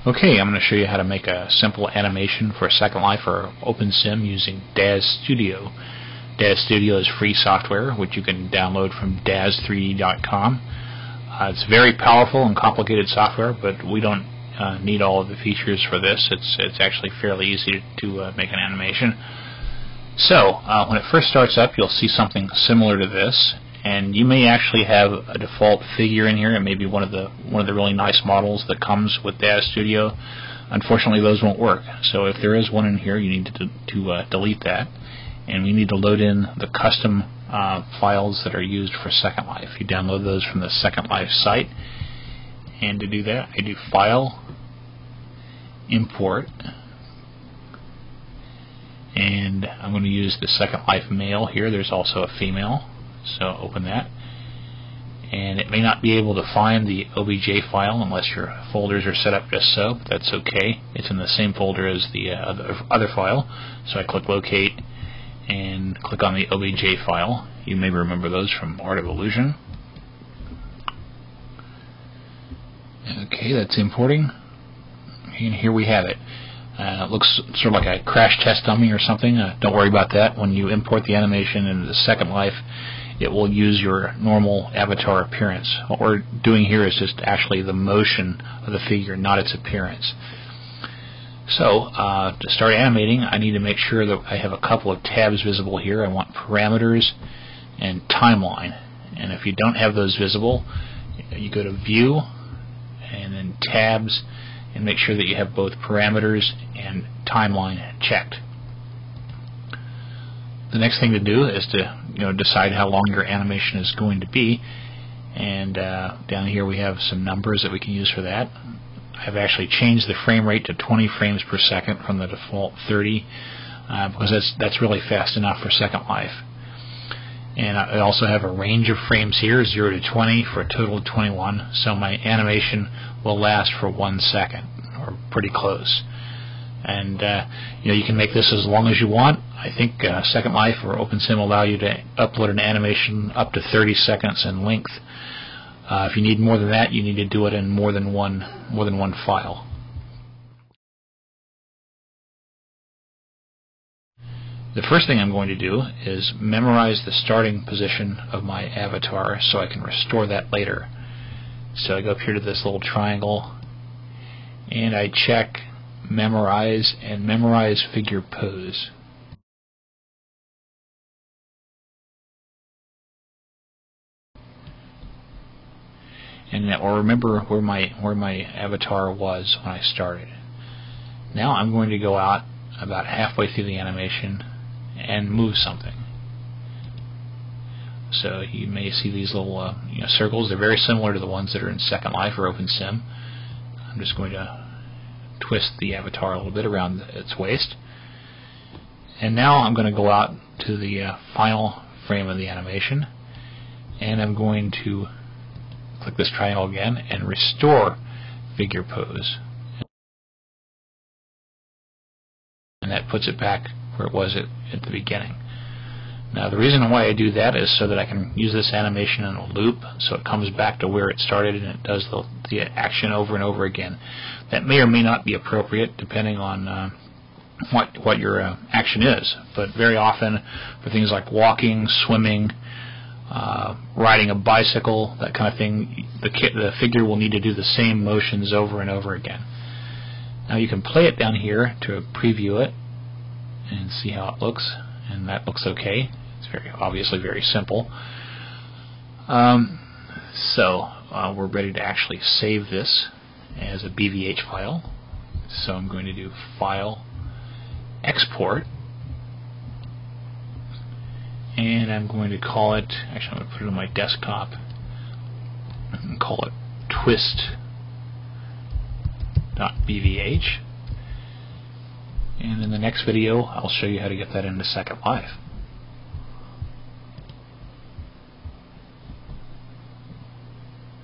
Okay, I'm going to show you how to make a simple animation for Second Life or OpenSim using DAZ Studio. DAZ Studio is free software which you can download from DAZ3D.com. It's very powerful and complicated software, but we don't need all of the features for this. It's actually fairly easy to make an animation. So when it first starts up, you'll see something similar to this, and you may actually have a default figure in here. It may be one of the really nice models that comes with DAZ Studio. Unfortunately, those won't work. So if there is one in here, you need to delete that, and we need to load in the custom files that are used for Second Life. You download those from the Second Life site, and to do that, I do File, Import, and I'm going to use the Second Life male here. There's also a female. So open that, and it may not be able to find the OBJ file unless your folders are set up just so, but that's okay. It's in the same folder as the other file. So I click Locate and click on the OBJ file. You may remember those from Art of Illusion. Okay, that's importing, and here we have it. It looks sort of like a crash test dummy or something. Don't worry about that. When you import the animation into the Second Life, it will use your normal avatar appearance. What we're doing here is just actually the motion of the figure, not its appearance. So to start animating, I need to make sure that I have a couple of tabs visible here. I want Parameters and Timeline. And if you don't have those visible, you go to View and then Tabs, and make sure that you have both Parameters and Timeline checked. The next thing to do is to decide how long your animation is going to be, and down here we have some numbers that we can use for that. I've actually changed the frame rate to 20 frames per second from the default 30 because that's really fast enough for Second Life. And I also have a range of frames here, 0 to 20 for a total of 21, so my animation will last for 1 second, or pretty close. And you can make this as long as you want. I think Second Life or OpenSim allow you to upload an animation up to 30 seconds in length. If you need more than that, you need to do it in more than one file. The first thing I'm going to do is memorize the starting position of my avatar so I can restore that later. So I go up here to this little triangle, and I check Memorize and Memorize Figure Pose. And that will remember where my avatar was when I started. Now I'm going to go out about halfway through the animation and move something. So you may see these little circles. They're very similar to the ones that are in Second Life or OpenSim. I'm just going to twist the avatar a little bit around its waist. And now I'm going to go out to the final frame of the animation, and I'm going to click this triangle again and restore figure pose. And that puts it back where it was at the beginning. Now the reason why I do that is so that I can use this animation in a loop, so it comes back to where it started and it does the action over and over again. That may or may not be appropriate depending on what your action is, but very often for things like walking, swimming, riding a bicycle, that kind of thing, the figure will need to do the same motions over and over again. Now you can play it down here to preview it and see how it looks, and that looks okay. It's obviously very simple. So we're ready to actually save this as a BVH file. So I'm going to do File, Export, and I'm going to call it, actually I'm going to put it on my desktop and call it twist.bvh. And in the next video I'll show you how to get that into Second Life.